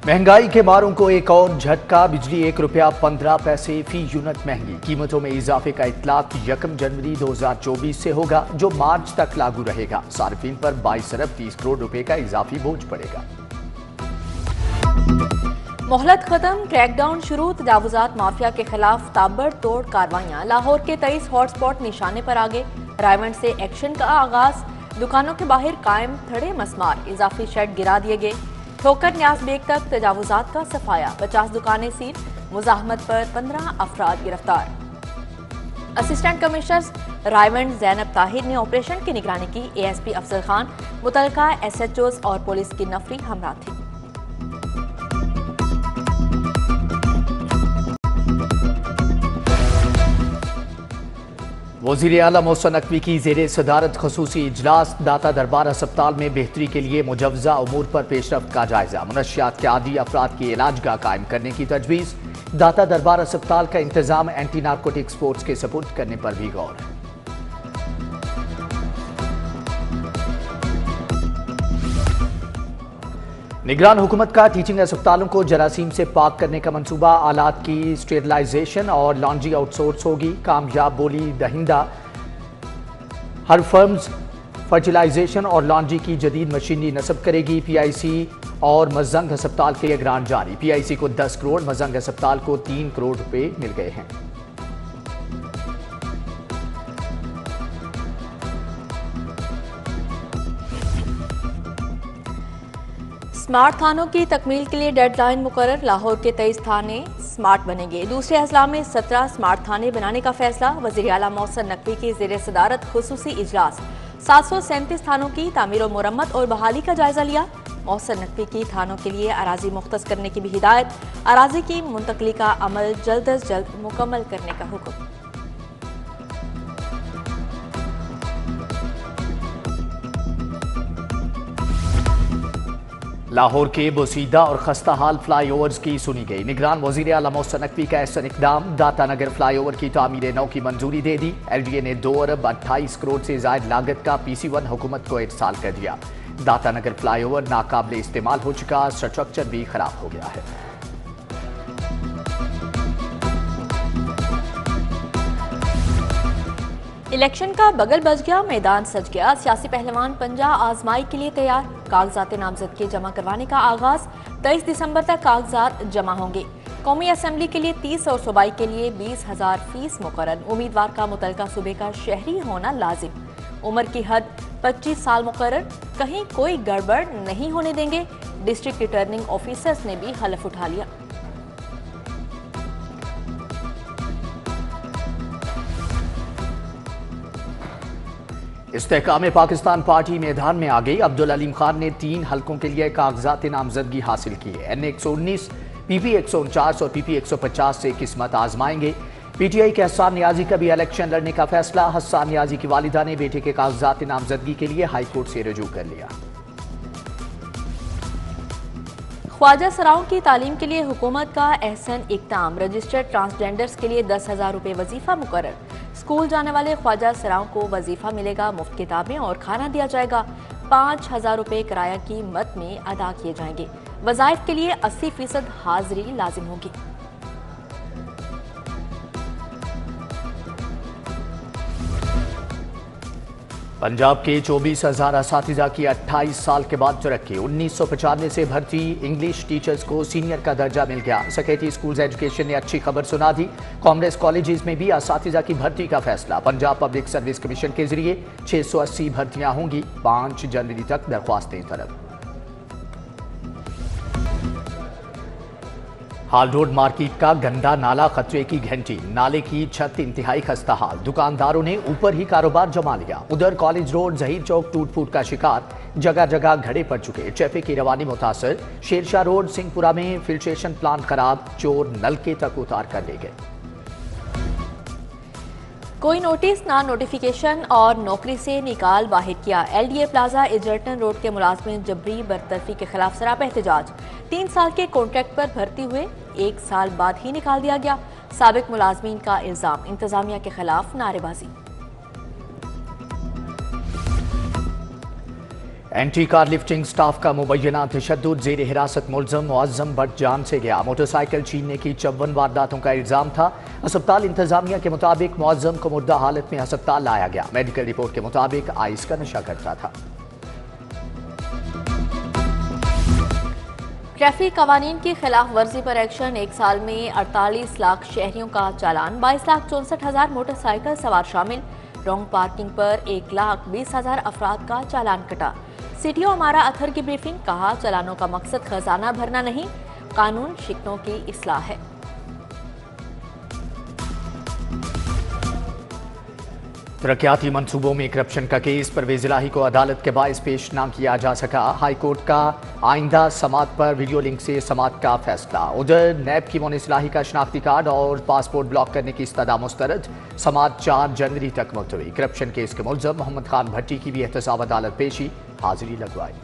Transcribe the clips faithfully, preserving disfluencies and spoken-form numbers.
महंगाई के मारों को एक और झटका। बिजली एक रुपया पंद्रह पैसे फी यूनिट महंगी। कीमतों में इजाफे का इतलाक यकम जनवरी दो हजार चौबीस से होगा, जो मार्च तक लागू रहेगा। सार्फिन पर बाईस अरब तीस करोड़ रुपए का इजाफी बोझ पड़ेगा। मोहलत खत्म, क्रैकडाउन शुरू। तजावुजात माफिया के खिलाफ ताबड़तोड़ कार्रवाइयां। लाहौर के तेईस हॉटस्पॉट निशाने पर आगे। रायवंड से एक्शन का आगाज। दुकानों के बाहर कायम थड़े मसमार। इजाफी शेड गिरा दिए गए। ठोकर न्याज बेग तक तजावुजात का सफाया। पचास दुकानें सील। मुजाहमत पर पंद्रह अफराद गिरफ्तार। असिस्टेंट कमिश्नर रायवंड जैनब ताहिर ने ऑपरेशन की निगरानी की। एएसपी अफजल खान, मुतलका एसएचओज और पुलिस की नफरी हमरा थी। वज़ीर आला मोहसिन नकवी की ज़ेरे सदारत खसूसी इजलास। दाता दरबार अस्पताल में बेहतरी के लिए मुजव्वज़ा उमूर पर पेशरफ्त का जायजा। मुनशियात के आदी अफराद की इलाजगाह कायम करने की तजवीज़। दाता दरबार अस्पताल का इंतजाम एंटी नारकोटिक्स फोर्स के सपुर्द करने पर भी गौर। निगरान हुकूमत का टीचिंग अस्पतालों को जरासीम से पाक करने का मंसूबा। आलात की स्टेरलाइजेशन और लॉन्ड्री आउटसोर्स होगी। कामयाब बोली दहिंदा हर फर्म्स फर्टिलाइजेशन और लॉन्ड्री की जदीद मशीनरी नस्ब करेगी। पीआईसी और मजंग अस्पताल के लिए ग्रांट जारी। पीआईसी को दस करोड़, मजंग अस्पताल को तीन करोड़ रुपए मिल गए हैं। स्मार्ट थानों की तकमील के लिए डेडलाइन मुकर्रर। लाहौर के तेईस थाने स्मार्ट बनेंगे। दूसरे अजला में सत्रह स्मार्ट थाने बनाने का फैसला। वज़ीर आला मोहसिन नकवी की ज़ेरे सदारत खुसूसी इजलास। सात सौ सैंतीस थानों की तामीर और मुरम्मत और बहाली का जायजा लिया। मोहसिन नकवी की थानों के लिए अराजी मुख्तस करने की भी हिदायत। अराजी की मुंतकली का अमल जल्द अज जल्द मुकम्मल करने का हुक्म। लाहौर के बोसीदा और खस्ता हाल फ्लाई ओवर्स की सुनी गई। निगरान वज़ीर आला मोहसिन नकवी का एहसन इकदाम। दाता नगर फ्लाई ओवर की तामीर नौ की मंजूरी दे दी। एलडीए ने दो अरब अट्ठाईस करोड़ से जायद लागत का पीसी वन हुकूमत को इरसाल कर दिया। दाता नगर फ्लाई ओवर नाकाबिले इस्तेमाल हो चुका, स्ट्रक्चर भी खराब हो गया है। इलेक्शन का बगल बज गया, मैदान सज गया। सियासी पहलवान पंजा आजमाई के लिए तैयार। कागजात नामजदगी जमा करवाने का आगाज। तेईस दिसंबर तक कागजात जमा होंगे। कौमी असम्बली के लिए तीस और सूबाई के लिए बीस हजार फीस मुकर्रर। उम्मीदवार का मुतलका सूबे का शहरी होना लाजिम। उम्र की हद पच्चीस साल मुकर्रर। कहीं कोई गड़बड़ नहीं होने देंगे। डिस्ट्रिक्ट रिटर्निंग ऑफिसर्स ने भी हलफ उठा लिया। इस्तेहकाम पाकिस्तान पार्टी मैदान में आ गई। अब्दुल अलीम खान ने तीन हलकों के लिए कागजात नामजदगी हासिल की है। एन एक सौ उन्नीस, पीपी एक सौ उनचास और पीपी एक सौ पचास से किस्मत आजमाएंगे। पीटीआई के हस्सान नियाजी का भी इलेक्शन लड़ने का फैसला। हस्सान नियाजी की वालिदा ने बेटे के कागजात नामजदगी के लिए हाईकोर्ट से रजू कर लिया। ख्वाजा सराओं की तालीम के लिए हुकूमत का एहसन इक़दाम। रजिस्टर्ड ट्रांसजेंडर्स के लिए दस हजार रुपये वजीफा मुकर्रर। स्कूल जाने वाले ख्वाजा सराओं को वजीफा मिलेगा। मुफ्त किताबें और खाना दिया जाएगा। पाँच हजार रुपये किराया की मद में अदा किए जाएंगे। वज़ाइफ के लिए अस्सी फीसद हाजिरी लाजिम होगी। पंजाब के चौबीस हजार असातिज़ा की अट्ठाईस साल के बाद तरक्की। उन्नीस सौ पचानवे से भर्ती इंग्लिश टीचर्स को सीनियर का दर्जा मिल गया। सेक्रेटरी स्कूल्स एजुकेशन ने अच्छी खबर सुना दी। कॉमर्स कॉलेजेस में भी असातिज़ा की भर्ती का फैसला। पंजाब पब्लिक सर्विस कमीशन के जरिए छह सौ अस्सी भर्तियां होंगी। पाँच जनवरी तक दरख्वास्तें तलब। हाल रोड मार्केट का गंदा नाला खतरे की घंटी। नाले की छत इंतहाई खस्ता हाल। दुकानदारों ने ऊपर ही कारोबार जमा लिया। उधर कॉलेज रोड जहीर चौक टूट फूट का शिकार। जगह जगह घड़े पड़ चुके। ट्रैफिक की रवानी मुतासर। शेरशाह रोड सिंहपुरा में फिल्ट्रेशन प्लांट खराब। चोर नलके तक उतार कर ले गए। कोई नोटिस ना नोटिफिकेशन और नौकरी से निकाल बाहर किया। एलडीए प्लाजा एजर्टन रोड के मुलाजमिन जबरी बरतरफी के खिलाफ सरापा एहतजाज। तीन साल के कॉन्ट्रैक्ट पर भर्ती हुए, एक साल बाद ही निकाल दिया गया। साबिक मुलाजमीन का इल्जाम, इंतजामिया के खिलाफ नारेबाजी। एंटी कार लिफ्टिंग स्टाफ का मुबैना तशद्दुद जेर हिरासत मुलजम मुअज्जम भट्ट जान से गया। मोटरसाइकिल छीनने की चौवन वारदातों का इल्जाम था। अस्पताल इंतजामिया के मुताबिक मुअज्जम को मुर्दा हालत में अस्पताल लाया गया। मेडिकल रिपोर्ट के मुताबिक आइस का नशा करता था। ट्रैफिक कवानीन की खिलाफ वर्जी पर एक्शन। एक साल में अड़तालीस लाख शहरियों का चालान, बाईस लाख चौंसठ हजार मोटरसाइकिल सवार शामिल। रॉन्ग पार्किंग पर एक लाख बीस हजार अफराद का चालान कटा। सीटीओ हमारा अथर की ब्रीफिंग, कहा चालानों का मकसद खजाना भरना नहीं, कानून शिकनों की इस्लाह है। तरक्याती मंसूबों में करप्शन का केस परवेज इलाही को अदालत के बायस पेश न किया जा सका। हाईकोर्ट का आइंदा समात पर वीडियो लिंक से समात का फैसला। उधर नैब की मोनिस इलाही का शनाख्ती कार्ड और पासपोर्ट ब्लॉक करने की इस्तदा मुस्तरद। समात चार जनवरी तक मुलतवी। करप्शन केस के मुलजम मोहम्मद खान भट्टी की भी एहतसाब अदालत पेशी, हाजिरी लगवाई।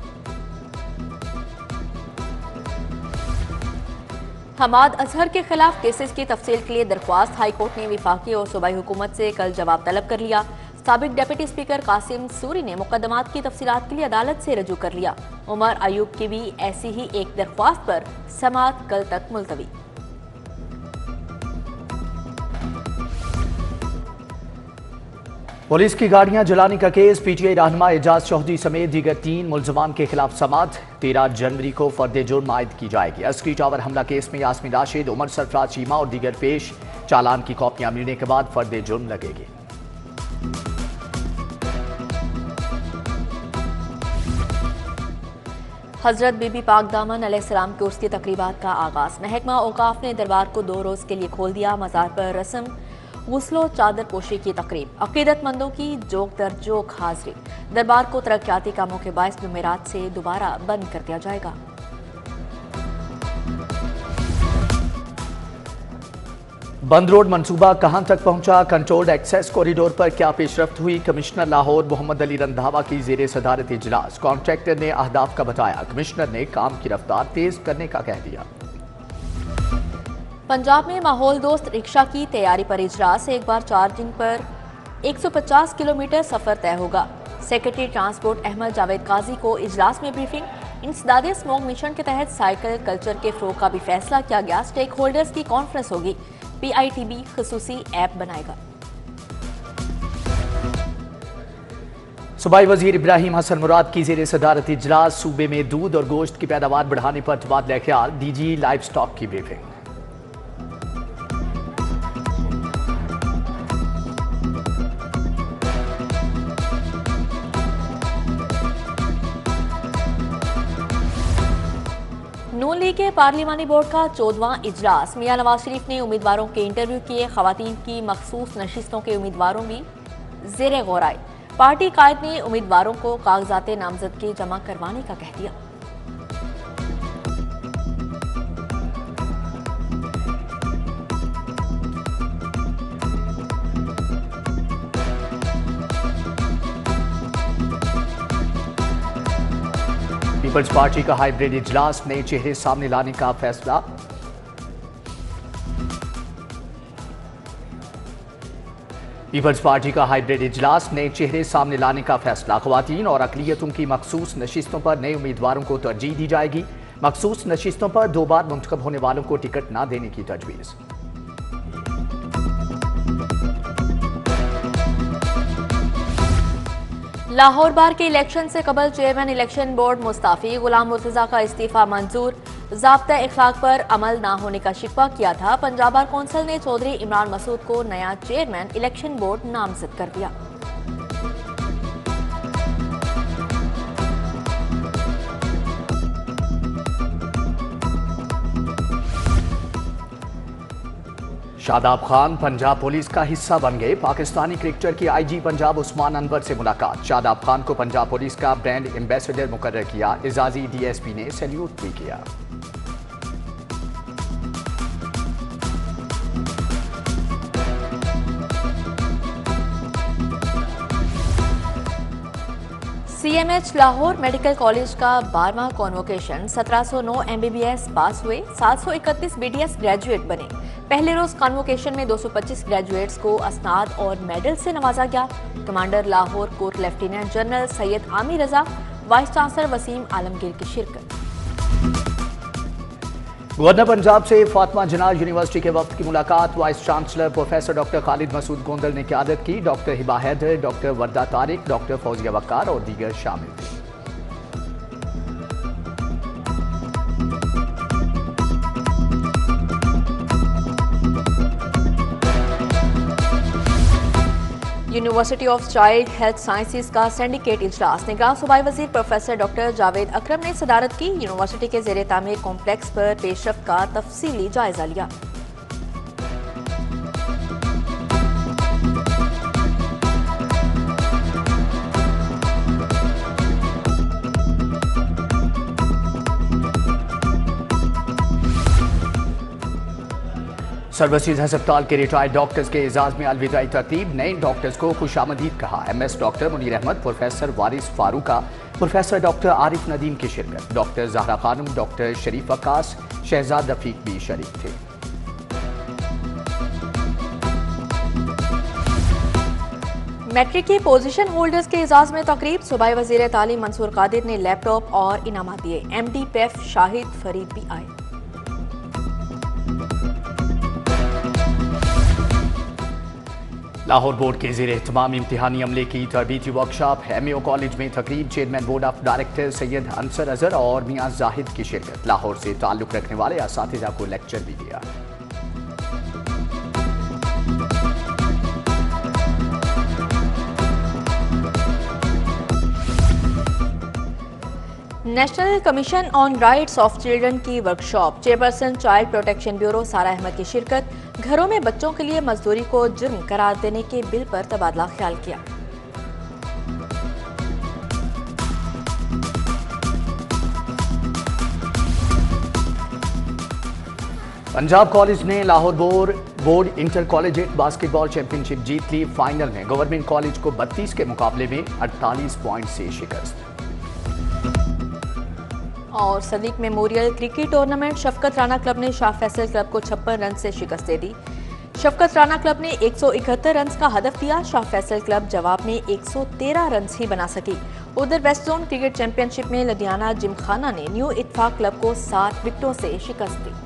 हमाद अजहर के खिलाफ केसेस की तफसील के लिए दरख्वास्त। हाईकोर्ट ने विफाकी और सूबाई हुकूमत से कल जवाब तलब कर लिया। साबिक डिप्टी स्पीकर कासिम सूरी ने मुकदमात की तफसीलात के लिए अदालत से रजू कर लिया। उमर अयूब की भी ऐसी ही एक दरख्वास्त पर समात कल तक मुलतवी। पुलिस की गाड़ियां जलाने का केस। पीटीआई रहनुमा एजाज चौधरी समेत दीगर तीन मुलजमान के खिलाफ समात तेरह जनवरी को फर्द जुर्म आयद की जाएगी। अस्करी टावर हमला केस में यास्मीन राशिद, उमर सरफराज चीमा और दीगर पेश। चालान की कॉपियां मिलने के बाद फर्द जुर्म लगेगी। हजरत बीबी पाक दामन अलैहिस्सलाम के उर्स की तकरीबात का आगाज। महकमा औकाफ ने दरबार को दो रोज के लिए खोल दिया। मज़ार पर रस्म, गुस्लो चादर पोशी की तकरीब। अकीदतमंदों की जोक दर जोक हाजिरी। दरबार को तरक्याती कामों के बायस जुमेरात से दोबारा बंद कर दिया जाएगा। बंद रोड मंसूबा कहां तक पहुंचा? कंट्रोल्ड एक्सेस कॉरिडोर पर क्या पेशरफ्त हुई? कमिश्नर लाहौर मोहम्मद अली रंधावा की जेर सदारत इजलास। कॉन्ट्रैक्टर ने अहदाफ का बताया, कमिश्नर ने काम की रफ्तार तेज करने का कह दिया। पंजाब में माहौल दोस्त रिक्शा की तैयारी पर इजलास। एक बार चार्जिंग पर एक सौ पचास किलोमीटर सफर तय होगा। सेक्रेटरी ट्रांसपोर्ट अहमद जावेद काजी को इजलास में ब्रीफिंग। इंसदादे स्मोक मिशन के तहत साइकिल कल्चर के फ़रोग़ का भी फैसला किया गया। स्टेक होल्डर्स की कॉन्फ्रेंस होगी। पीआईटीबी खुसूसी ऐप बनाएगा। सूबाई वजीर इब्राहिम हसन मुराद की जेर सदारत इजलास। सूबे में दूध और गोश्त की पैदावार बढ़ाने पर तबादला ख्याल। डीजी लाइव स्टॉक की ब्रीफिंग। नून लीग के पार्लिमानी बोर्ड का चौदहवां इजलास। मियां नवाज शरीफ ने उम्मीदवारों के इंटरव्यू किए। खवातीन की मखसूस नशिस्तों के उम्मीदवारों भी जेर गौर आए। पार्टी कायद ने उम्मीदवारों को कागजात नामजदगी जमा करवाने का कह दिया। पीपल्स पार्टी का हाइब्रिड इजलास। नए चेहरे सामने लाने का फैसला। पीपल्स पार्टी का हाइब्रिड इजलास। नए चेहरे सामने लाने का फैसला। खवातीन और अकलियतों की मखसूस नशिस्तों पर नए उम्मीदवारों को तरजीह दी जाएगी। मखसूस नशिस्तों पर दो बार मुंतखब होने वालों को टिकट न देने की तजवीज़। लाहौर बार के इलेक्शन से कबल चेयरमैन इलेक्शन बोर्ड मुस्ताफी। गुलाम मुर्तजा का इस्तीफा मंजूर। ज़ाब्ता इखलाक पर अमल न होने का शिकवा किया था। पंजाब बार कौंसिल ने चौधरी इमरान मसूद को नया चेयरमैन इलेक्शन बोर्ड नामजद कर दिया। शादाब खान पंजाब पुलिस का हिस्सा बन गए। पाकिस्तानी क्रिकेटर की आईजी पंजाब उस्मान अनवर से मुलाकात। शादाब खान को पंजाब पुलिस का ब्रांड एम्बेसडर मुकर्रर किया। एजाजी डीएसपी ने सैल्यूट भी किया। सीएमएच लाहौर मेडिकल कॉलेज का बारहवां कॉन्वोकेशन। सत्रह सौ नौ एमबीबीएस पास हुए, सात सौ इकतीस बीडीएस ग्रेजुएट बने। पहले रोज कॉन्वोकेशन में दो सौ पच्चीस ग्रेजुएट्स को असनाद और मेडल से नवाजा गया। Commander Lahore corps lieutenant general Syed Amir Raza, vice chancellor Waseem Alamgir की शिरकत। गवर्नर पंजाब से फातिमा जिन्ना यूनिवर्सिटी के वक्त की मुलाकात। Vice chancellor professor doctor Khalid Masood Gondal ने क़यादत की। Doctor Hiba Haider, doctor Warda Tariq, doctor Fauzia Waqar और दीगर शामिल थे। University of child health sciences का सिंडिकेट इजलास निगरान सूबाई वजीर प्रोफेसर डॉक्टर जावेद अकरम ने सदारत की। यूनिवर्सिटी के ज़ेरे तामीर कॉम्प्लेक्स पर पेशरफ्त का तफसीली जायजा लिया। सर्वसीज हस्पताल के रिटायर्ड डॉक्टर्स के एजाज में अलविदाई तरतीब। नए डॉक्टर्स को खुशामदीद कहा। M S doctor Munir Ahmad, professor Waris Farooqa, professor doctor Arif Nadeem की शिरकत। डॉक्टर जहरा खानम, डॉक्टर शरीफ अक्कास, शहजाद रफीक भी शरीक थे। मैट्रिक के पोजीशन होल्डर्स के एजाज में तकरीब। सूबाई वजीर तालीम मंसूर कादिर ने लैपटॉप और इनामात दिए। एम डी पेफ शाहिद फरीद भी आए। लाहौर बोर्ड के ज़ेरे तमाम इम्तिहानी अमले की तरबीती workshop. M A O college में तकरीब। Chairman board of director Syed Ansar Azhar और मियां जाहिद की शिरकत। लाहौर से ताल्लुक रखने वाले असातिज़ा को लेक्चर भी दिया। National commission on rights of children की workshop. Chairperson child protection bureau Sara Ahmad की शिरकत। घरों में बच्चों के लिए मजदूरी को जुर्म करार देने के बिल पर तबादला ख्याल किया। पंजाब कॉलेज ने Lahore board board inter collegiate basketball championship जीत ली। फाइनल में गवर्नमेंट कॉलेज को बत्तीस के मुकाबले में अड़तालीस पॉइंट से शिकस्त। और Sadiq memorial cricket tournament. Shafqat Rana club ने शाह फैसल क्लब को छप्पन रन से शिकस्त दे दी। शफकत राना क्लब ने एक सौ इकहत्तर रन का हदफ दिया। शाह फैसल क्लब जवाब में एक सौ तेरह रन ही बना सकी। उधर वेस्ट जोन क्रिकेट चैंपियनशिप में लुधियाना जिमखाना ने न्यू इत्तेफाक क्लब को सात विकेटों से शिकस्त दी।